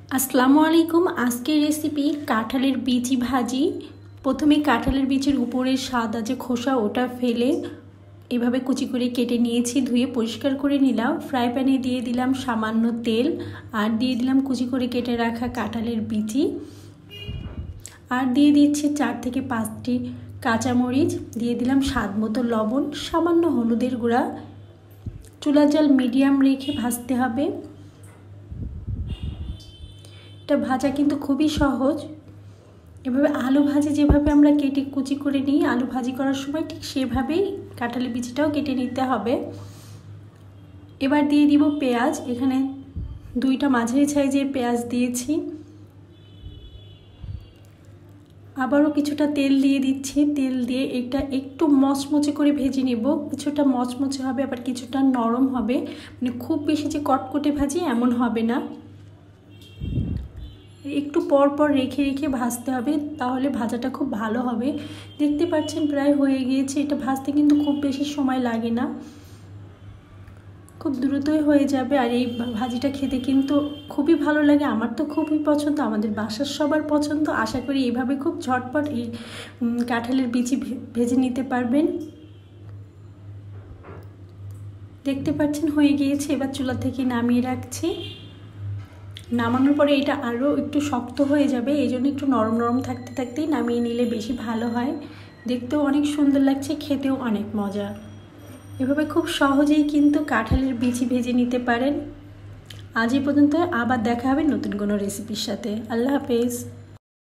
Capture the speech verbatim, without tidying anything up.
আসসালামু আলাইকুম। আজকের রেসিপি কাঁঠালের বিচি ভাজি। প্রথমে কাঁঠালের বিচির উপরের সাদা যে খোসা ওটা ফেলে এভাবে কুচি করে কেটে নিয়েছি, ধুয়ে পরিষ্কার করে নিলাম। ফ্রাই প্যানে দিয়ে দিলাম সামান্য তেল, আর দিয়ে দিলাম কুচি করে কেটে রাখা কাঁঠালের বিচি, আর দিয়ে দিচ্ছি চার থেকে পাঁচটি কাঁচামরিচ, দিয়ে দিলাম স্বাদ মতো লবণ, সামান্য হলুদের গুঁড়া। চুলার জাল মিডিয়াম রেখে ভাজতে হবে। এটা ভাজা কিন্তু খুবই সহজ। এভাবে আলু ভাজি যেভাবে আমরা কেটে কুচি করে নিই আলু ভাজি করার সময়, ঠিক সেভাবেই কাঁঠালের বিচিটাও কেটে নিতে হবে। এবার দিয়ে দিব পেঁয়াজ। এখানে দুইটা মাঝারি সাইজের পেঁয়াজ দিয়েছি। আবারও কিছুটা তেল দিয়ে দিচ্ছি। তেল দিয়ে এটা একটু মচমচে করে ভেজে নেব। কিছুটা মচমচে হবে, আবার কিছুটা নরম হবে, মানে খুব বেশি যে কটকটে ভাজি এমন হবে না। একটু পর পর রেখে রেখে ভাজতে হবে, তাহলে ভাজাটা খুব ভালো হবে। দেখতে পাচ্ছেন প্রায় হয়ে গিয়েছে। এটা ভাজতে কিন্তু খুব বেশি সময় লাগে না, খুব দ্রুতই হয়ে যাবে। আর এই ভাজিটা খেতে কিন্তু খুবই ভালো লাগে। আমার তো খুবই পছন্দ, আমাদের বাসার সবার পছন্দ। আশা করি এইভাবে খুব ঝটপট এই কাঁঠালের বিচি ভেজে নিতে পারবেন। দেখতে পাচ্ছেন হয়ে গিয়েছে। এবার চুলা থেকে নামিয়ে রাখছি। নামানোর পরে এটা আরও একটু শক্ত হয়ে যাবে, এই জন্য একটু নরম নরম থাকতে থাকতেই নামিয়ে নিলে বেশি ভালো হয়। দেখতেও অনেক সুন্দর লাগছে, খেতেও অনেক মজা। এভাবে খুব সহজেই কিন্তু কাঁঠালের বিচি ভেজে নিতে পারেন। আজ এই পর্যন্ত, আবার দেখা হবে নতুন কোনো রেসিপির সাথে। আল্লাহ হাফেজ।